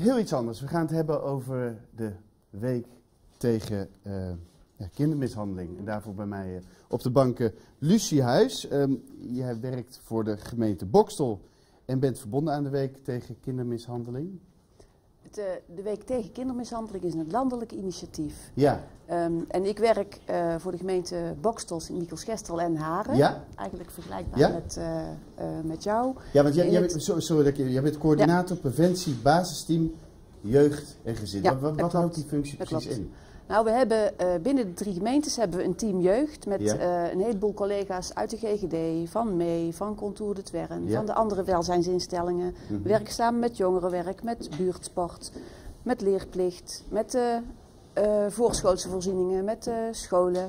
Heel iets anders. We gaan het hebben over de week tegen kindermishandeling. En daarvoor bij mij op de bank Lucie Huis. Jij werkt voor de gemeente Boxtel en bent verbonden aan de week tegen kindermishandeling. De Week tegen Kindermishandeling is een landelijk initiatief. Ja. En ik werk voor de gemeente Boxtel, Sint-Michiels-Gestel en Haren. Ja. Eigenlijk vergelijkbaar Ja. met jou. Ja, want jij bent coördinator preventie, basisteam, jeugd en gezin. Ja, wat houdt die functie precies in? Nou, we hebben binnen de 3 gemeentes hebben we een team jeugd met Ja. een heleboel collega's uit de GGD, van MEE, van Contour de Twern, Ja. van de andere welzijnsinstellingen. We werken samen met jongerenwerk, met buurtsport, met leerplicht, met de voorschoolse voorzieningen, met de scholen.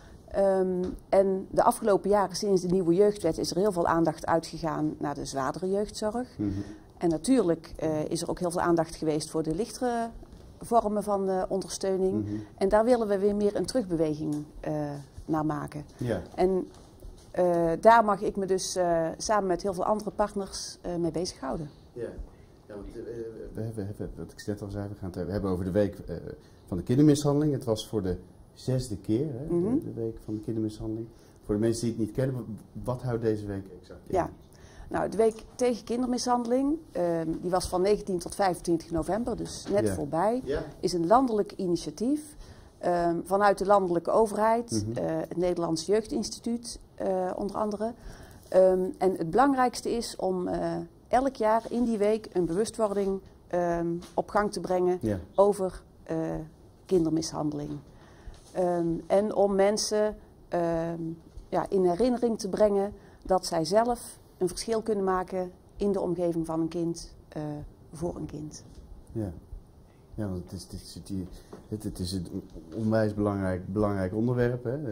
En de afgelopen jaren sinds de nieuwe jeugdwet is er heel veel aandacht uitgegaan naar de zwaardere jeugdzorg. En natuurlijk is er ook heel veel aandacht geweest voor de lichtere vormen van ondersteuning. En daar willen we weer meer een terugbeweging naar maken. Ja. En daar mag ik me dus samen met heel veel andere partners mee bezighouden. Ja. Ja, want, we hebben, wat ik net al zei, we gaan het hebben over de week van de kindermishandeling. Het was voor de 6e keer, hè, de week van de kindermishandeling. Voor de mensen die het niet kennen, wat houdt deze week exact in? Ja. Nou, de Week tegen Kindermishandeling, die was van 19 tot 25 november, dus net voorbij, is een landelijk initiatief vanuit de landelijke overheid, het Nederlands Jeugdinstituut onder andere. En het belangrijkste is om elk jaar in die week een bewustwording op gang te brengen over kindermishandeling. En om mensen in herinnering te brengen dat zij zelf een verschil kunnen maken in de omgeving van een kind, voor een kind. Ja, ja, want het is een onwijs belangrijk onderwerp. Hè.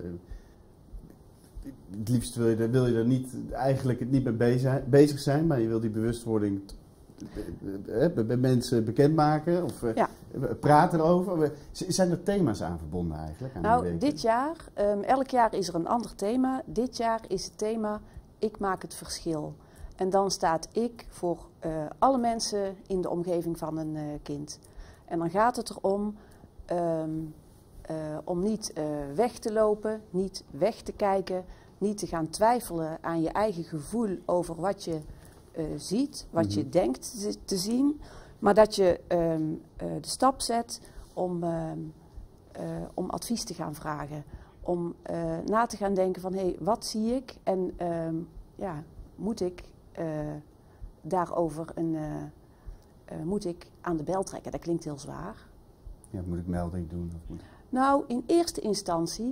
Het liefst wil je er niet, eigenlijk niet mee bezig zijn, maar je wil die bewustwording bij mensen bekendmaken of praten erover. Zijn er thema's aan verbonden eigenlijk? Aan die week? Dit jaar, elk jaar is er een ander thema. Dit jaar is het thema Ik maak het verschil. En dan staat ik voor alle mensen in de omgeving van een kind. En dan gaat het erom om niet weg te lopen, niet weg te kijken, niet te gaan twijfelen aan je eigen gevoel over wat je ziet, wat je denkt te zien. Maar dat je de stap zet om advies te gaan vragen. Om na te gaan denken van, hé, wat zie ik? En moet ik daarover moet ik aan de bel trekken? Dat klinkt heel zwaar. Ja, moet ik melding doen? Of moet... Nou, in eerste instantie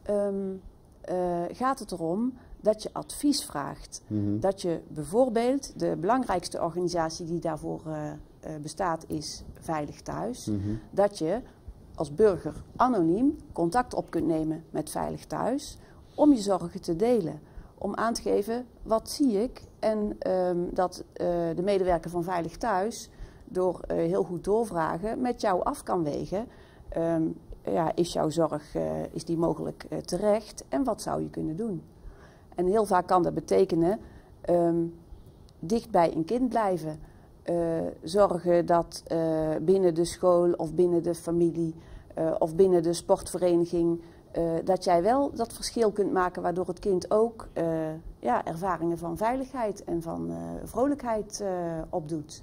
gaat het erom dat je advies vraagt. Dat je bijvoorbeeld, de belangrijkste organisatie die daarvoor bestaat is Veilig Thuis. Dat je als burger anoniem contact op kunt nemen met Veilig Thuis om je zorgen te delen. Om aan te geven, wat zie ik? En dat de medewerker van Veilig Thuis door heel goed doorvragen met jou af kan wegen. Is jouw zorg is die mogelijk terecht? En wat zou je kunnen doen? En heel vaak kan dat betekenen dicht bij een kind blijven. Zorgen dat binnen de school of binnen de familie of binnen de sportvereniging... dat jij wel dat verschil kunt maken waardoor het kind ook ervaringen van veiligheid en van vrolijkheid opdoet.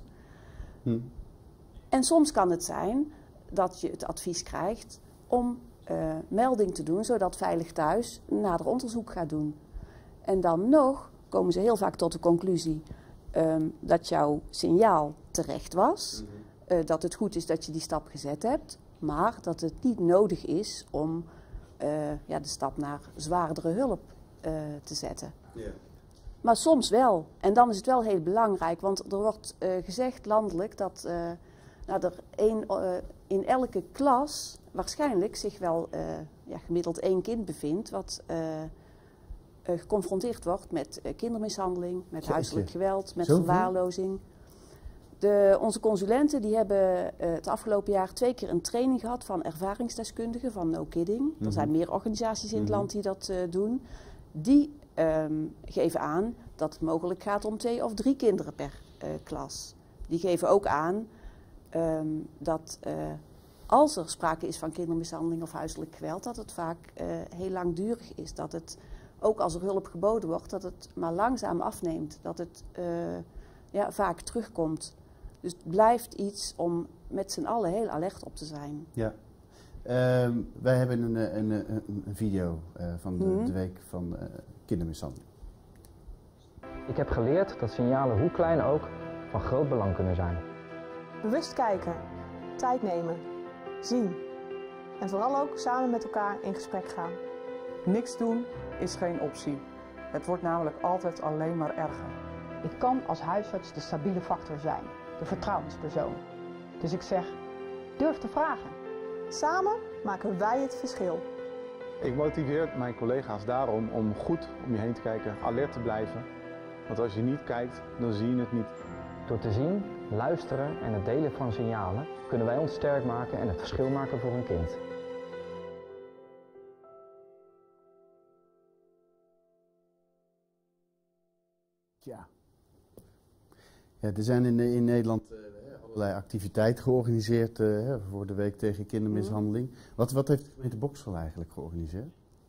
En soms kan het zijn dat je het advies krijgt om melding te doen, zodat Veilig Thuis nader onderzoek gaat doen. En dan nog komen ze heel vaak tot de conclusie dat jouw signaal terecht was, dat het goed is dat je die stap gezet hebt, maar dat het niet nodig is om de stap naar zwaardere hulp te zetten. Yeah. Maar soms wel. En dan is het wel heel belangrijk, want er wordt gezegd landelijk dat er in elke klas waarschijnlijk zich wel gemiddeld 1 kind bevindt wat geconfronteerd wordt met kindermishandeling, met huiselijk geweld, met verwaarlozing. Onze consulenten die hebben het afgelopen jaar 2 keer een training gehad van ervaringsdeskundigen van No Kidding. Er zijn meer organisaties in het land die dat doen. Die geven aan dat het mogelijk gaat om 2 of 3 kinderen per klas. Die geven ook aan dat als er sprake is van kindermishandeling of huiselijk geweld, dat het vaak heel langdurig is. Dat het, ook als er hulp geboden wordt, dat het maar langzaam afneemt. Dat het vaak terugkomt. Dus het blijft iets om met z'n allen heel alert op te zijn. Ja. Wij hebben een video van de week van kindermishandeling. Ik heb geleerd dat signalen, hoe klein ook, van groot belang kunnen zijn. Bewust kijken, tijd nemen, zien en vooral ook samen met elkaar in gesprek gaan. Niks doen is geen optie. Het wordt namelijk altijd alleen maar erger. Ik kan als huisarts de stabiele factor zijn, de vertrouwenspersoon. Dus ik zeg, durf te vragen. Samen maken wij het verschil. Ik motiveer mijn collega's daarom om goed om je heen te kijken, alert te blijven. Want als je niet kijkt, dan zie je het niet. Door te zien, luisteren en het delen van signalen kunnen wij ons sterk maken en het verschil maken voor een kind. Ja, er zijn in Nederland allerlei activiteiten georganiseerd voor de week tegen kindermishandeling. Wat heeft de gemeente Bokstel eigenlijk georganiseerd?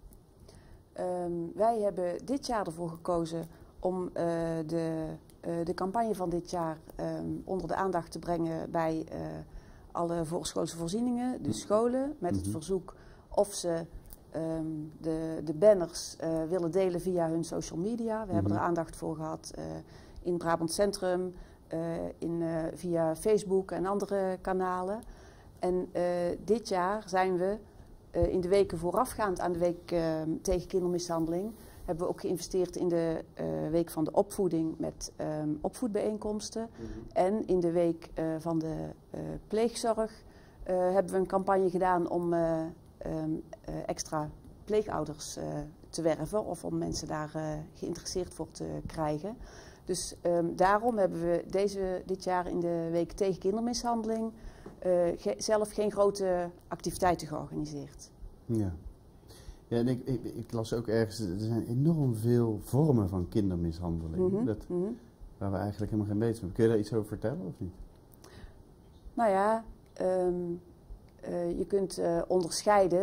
Wij hebben dit jaar ervoor gekozen om de campagne van dit jaar onder de aandacht te brengen bij alle voorschoolse voorzieningen, de scholen, met het verzoek of ze de banners willen delen via hun social media. We hebben er aandacht voor gehad in Brabant Centrum, via Facebook en andere kanalen. En dit jaar zijn we in de weken voorafgaand aan de week tegen kindermishandeling, hebben we ook geïnvesteerd in de week van de opvoeding met opvoedbijeenkomsten. En in de week van de pleegzorg hebben we een campagne gedaan om extra pleegouders te werven of om mensen daar geïnteresseerd voor te krijgen. Dus daarom hebben we dit jaar in de week tegen kindermishandeling zelf geen grote activiteiten georganiseerd. Ja. Ja, en ik las ook ergens, er zijn enorm veel vormen van kindermishandeling. Waar we eigenlijk helemaal geen weten van. Kun je daar iets over vertellen of niet? Nou ja, je kunt onderscheiden,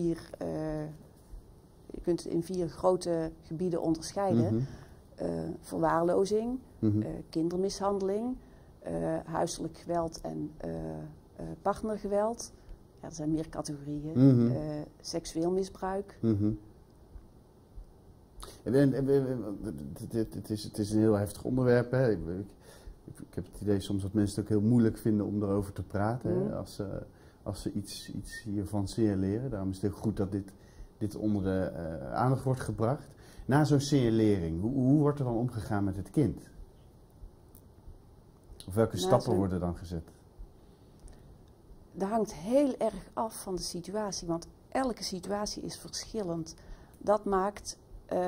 je kunt het in 4 grote gebieden onderscheiden. Verwaarlozing, kindermishandeling, huiselijk geweld en partnergeweld. Ja, er zijn meer categorieën. Seksueel misbruik. Het is een heel heftig onderwerp. Hè. Ik heb het idee soms dat mensen het ook heel moeilijk vinden om erover te praten. Hè, als ze iets hiervan signaleren. Daarom is het heel goed dat dit onder de aandacht wordt gebracht. Na zo'n signalering, hoe wordt er dan omgegaan met het kind? Of welke stappen worden dan gezet? Dat hangt heel erg af van de situatie, want elke situatie is verschillend. Dat maakt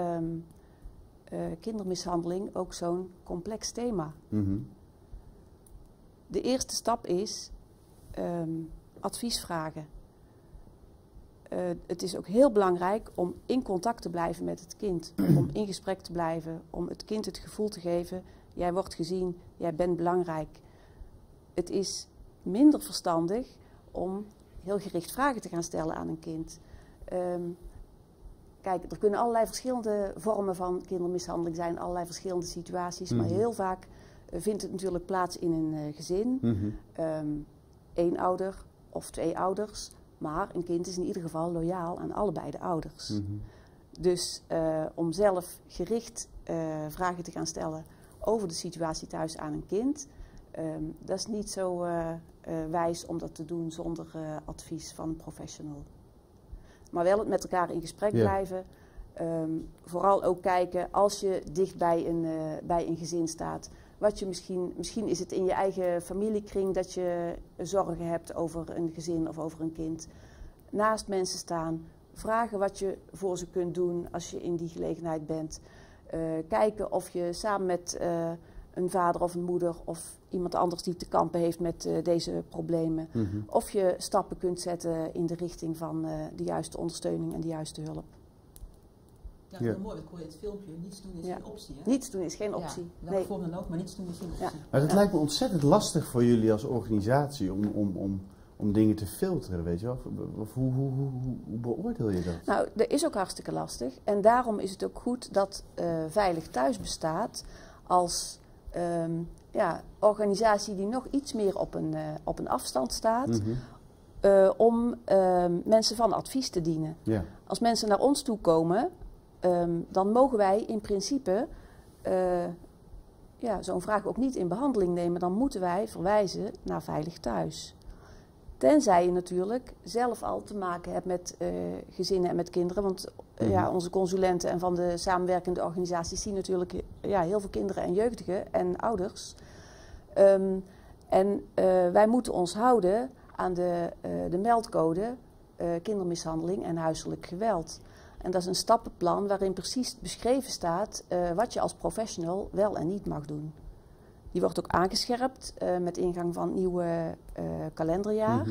kindermishandeling ook zo'n complex thema. De eerste stap is advies vragen. Het is ook heel belangrijk om in contact te blijven met het kind. Om in gesprek te blijven, om het kind het gevoel te geven, jij wordt gezien, jij bent belangrijk. Het is minder verstandig om heel gericht vragen te gaan stellen aan een kind. Kijk, er kunnen allerlei verschillende vormen van kindermishandeling zijn, allerlei verschillende situaties, maar heel vaak vindt het natuurlijk plaats in een gezin. 1 ouder of 2 ouders, maar een kind is in ieder geval loyaal aan allebei de ouders. Dus om zelf gericht vragen te gaan stellen over de situatie thuis aan een kind, dat is niet zo wijs om dat te doen zonder advies van een professional. Maar wel het met elkaar in gesprek blijven. Vooral ook kijken als je dicht bij een gezin staat. Wat je misschien is het in je eigen familiekring dat je zorgen hebt over een gezin of over een kind. Naast mensen staan, vragen wat je voor ze kunt doen als je in die gelegenheid bent. Kijken of je samen met een vader of een moeder of iemand anders die te kampen heeft met deze problemen. Of je stappen kunt zetten in de richting van de juiste ondersteuning en de juiste hulp. Ja, heel mooi. Ik hoor je het filmpje. Niets doen is geen optie. Hè? Niets doen is geen optie. Ja, welke vorm dan ook, maar niets doen is geen optie. Ja. Maar het lijkt me ontzettend lastig voor jullie als organisatie om dingen te filteren, weet je wel? Of hoe beoordeel je dat? Nou, dat is ook hartstikke lastig. En daarom is het ook goed dat Veilig Thuis bestaat als organisatie die nog iets meer op een afstand staat. Om mensen van advies te dienen. Ja. Als mensen naar ons toe komen, dan mogen wij in principe zo'n vraag ook niet in behandeling nemen. Dan moeten wij verwijzen naar Veilig Thuis. Tenzij je natuurlijk zelf al te maken hebt met gezinnen en met kinderen. Want onze consulenten en van de samenwerkende organisaties zien natuurlijk heel veel kinderen en jeugdigen en ouders. Wij moeten ons houden aan de meldcode kindermishandeling en huiselijk geweld. En dat is een stappenplan waarin precies beschreven staat wat je als professional wel en niet mag doen. Die wordt ook aangescherpt met ingang van het nieuwe kalenderjaar.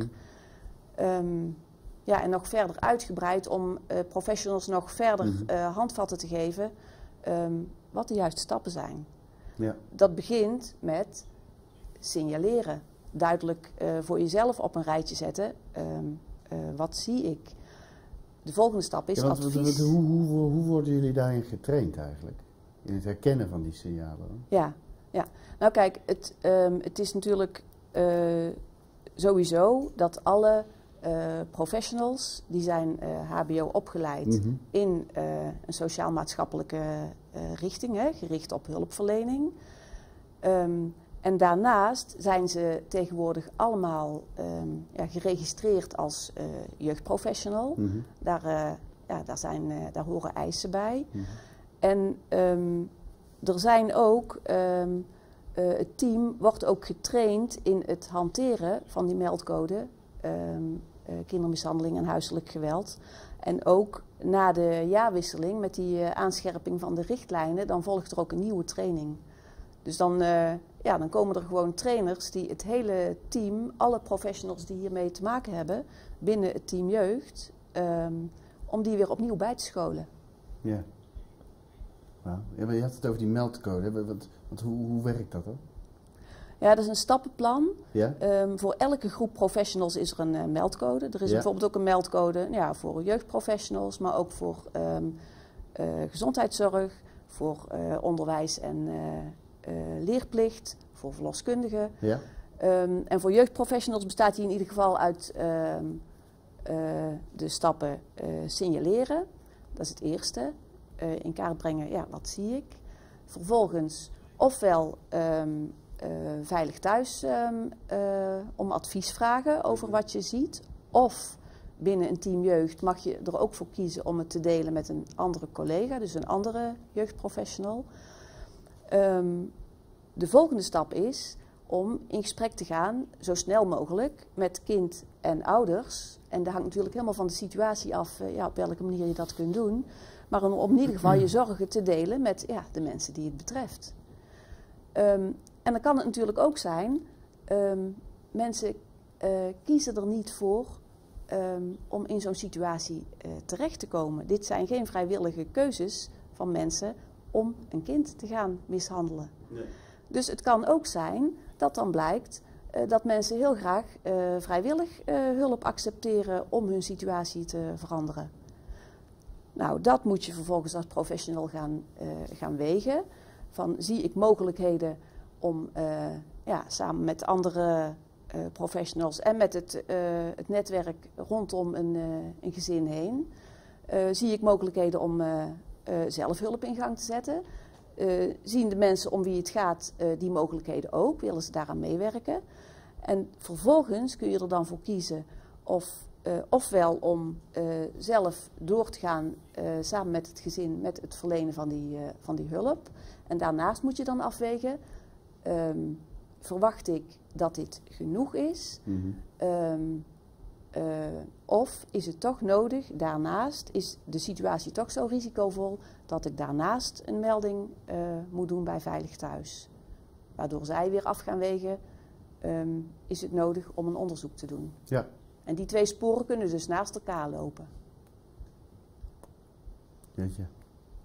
En nog verder uitgebreid om professionals nog verder handvatten te geven wat de juiste stappen zijn. Ja. Dat begint met signaleren. Duidelijk voor jezelf op een rijtje zetten. Wat zie ik? De volgende stap is advies. Hoe worden jullie daarin getraind eigenlijk? In het herkennen van die signalen? Ja. Nou kijk, het is natuurlijk sowieso dat alle professionals die zijn HBO opgeleid in een sociaal-maatschappelijke richting, gericht op hulpverlening. En daarnaast zijn ze tegenwoordig allemaal geregistreerd als jeugdprofessional. Daar horen eisen bij. En er zijn ook, het team wordt ook getraind in het hanteren van die meldcode kindermishandeling en huiselijk geweld. En ook na de jaarwisseling met die aanscherping van de richtlijnen, dan volgt er ook een nieuwe training. Dus dan komen er gewoon trainers die het hele team, alle professionals die hiermee te maken hebben, binnen het team jeugd, om die weer opnieuw bij te scholen. Ja. Wow. Ja, maar je had het over die meldcode. Want hoe werkt dat dan? Ja, dat is een stappenplan. Ja? Voor elke groep professionals is er een meldcode. Er is bijvoorbeeld ook een meldcode voor jeugdprofessionals, maar ook voor gezondheidszorg, voor onderwijs en leerplicht, voor verloskundigen. Ja? En voor jeugdprofessionals bestaat die in ieder geval uit de stappen signaleren. Dat is het eerste. In kaart brengen, wat zie ik? Vervolgens ofwel Veilig Thuis om advies vragen over wat je ziet. Of binnen een team jeugd mag je er ook voor kiezen om het te delen met een andere collega, dus een andere jeugdprofessional. De volgende stap is om in gesprek te gaan, zo snel mogelijk, met kind en ouders. En dat hangt natuurlijk helemaal van de situatie af op welke manier je dat kunt doen. Maar om in ieder geval je zorgen te delen met de mensen die het betreft. En dan kan het natuurlijk ook zijn, mensen kiezen er niet voor om in zo'n situatie terecht te komen. Dit zijn geen vrijwillige keuzes van mensen om een kind te gaan mishandelen. Nee. Dus het kan ook zijn dat dan blijkt dat mensen heel graag vrijwillig hulp accepteren om hun situatie te veranderen. Nou, dat moet je vervolgens als professional gaan wegen. Van, zie ik mogelijkheden om samen met andere professionals en met het netwerk rondom een gezin heen, zie ik mogelijkheden om zelf hulp in gang te zetten. Zien de mensen om wie het gaat die mogelijkheden ook, willen ze daaraan meewerken. En vervolgens kun je er dan voor kiezen ofwel om zelf door te gaan samen met het gezin met het verlenen van die hulp. En daarnaast moet je dan afwegen, verwacht ik dat dit genoeg is? Of is het toch nodig, daarnaast is de situatie toch zo risicovol dat ik daarnaast een melding moet doen bij Veilig Thuis. Waardoor zij weer af gaan wegen, is het nodig om een onderzoek te doen. Ja. En die twee sporen kunnen dus naast elkaar lopen. Weet je.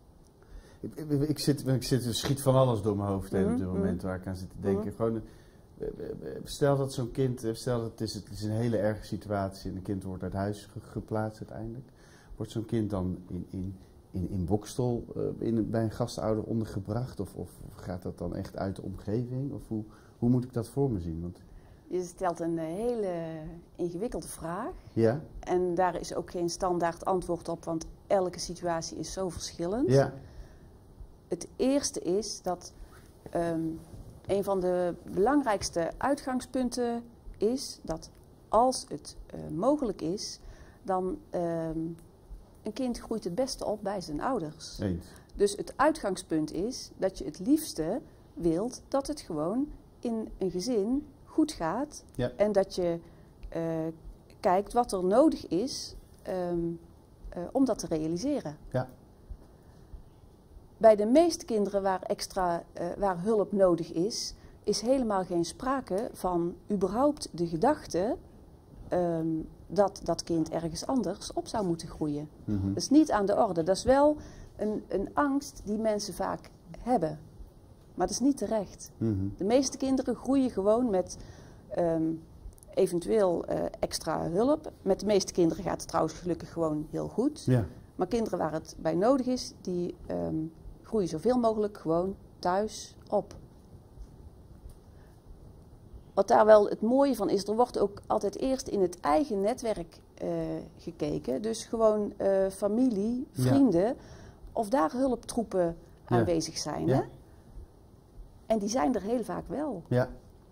Ik schiet van alles door mijn hoofd heen op dit moment waar ik aan zit te denken. Gewoon, stel dat zo'n kind, het is een hele erge situatie en een kind wordt uit huis geplaatst uiteindelijk. Wordt zo'n kind dan in Boxtel bij een gastouder ondergebracht? Of gaat dat dan echt uit de omgeving? Of hoe moet ik dat voor me zien? Want je stelt een hele ingewikkelde vraag. Ja. En daar is ook geen standaard antwoord op, want elke situatie is zo verschillend. Ja. Het eerste is dat een van de belangrijkste uitgangspunten is dat als het mogelijk is, dan een kind groeit het beste op bij zijn ouders. Eens. Dus het uitgangspunt is dat je het liefste wilt dat het gewoon in een gezin goed gaat. Ja. En dat je kijkt wat er nodig is om dat te realiseren. Ja. Bij de meeste kinderen waar hulp nodig is helemaal geen sprake van überhaupt de gedachte dat dat kind ergens anders op zou moeten groeien. Dat is niet aan de orde. Dat is wel een angst die mensen vaak hebben. Maar dat is niet terecht. De meeste kinderen groeien gewoon met eventueel extra hulp. Met de meeste kinderen gaat het trouwens gelukkig gewoon heel goed. Ja. Maar kinderen waar het bij nodig is, die groeien zoveel mogelijk gewoon thuis op. Wat daar wel het mooie van is, er wordt ook altijd eerst in het eigen netwerk gekeken. Dus gewoon familie, vrienden, of daar hulptroepen aanwezig zijn. Ja. Hè? En die zijn er heel vaak wel. Ja.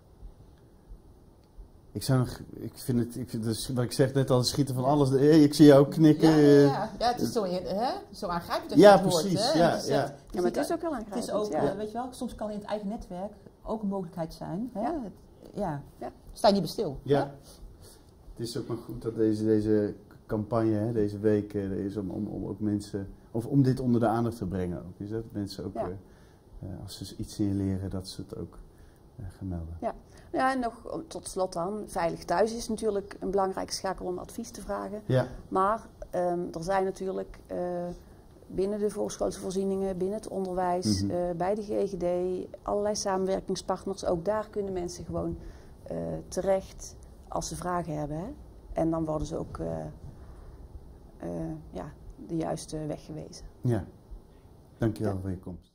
Ik vind het dus, wat ik zeg net al, schieten van alles. Ik zie jou ook knikken. Ja, het is zo aangrijpend als je het hoort. Precies. Hè? Ja, Dus, ja. Maar het is ook heel aangrijpend. Het is ook, weet je wel, soms kan in het eigen netwerk ook een mogelijkheid zijn. Hè? Sta je niet bij stil. Ja. Hè? Het is ook maar goed dat deze campagne, deze week, is om ook mensen, of om dit onder de aandacht te brengen ook. Is dat mensen ook, als ze iets signaleren, dat ze het ook gaan melden. Ja. Ja, en nog tot slot dan, veilig thuis is natuurlijk een belangrijke schakel om advies te vragen. Ja. Maar er zijn natuurlijk binnen de voorschoolse voorzieningen, binnen het onderwijs, bij de GGD, allerlei samenwerkingspartners. Ook daar kunnen mensen gewoon terecht als ze vragen hebben. Hè? En dan worden ze ook de juiste weg gewezen. Ja, dankjewel voor je komst.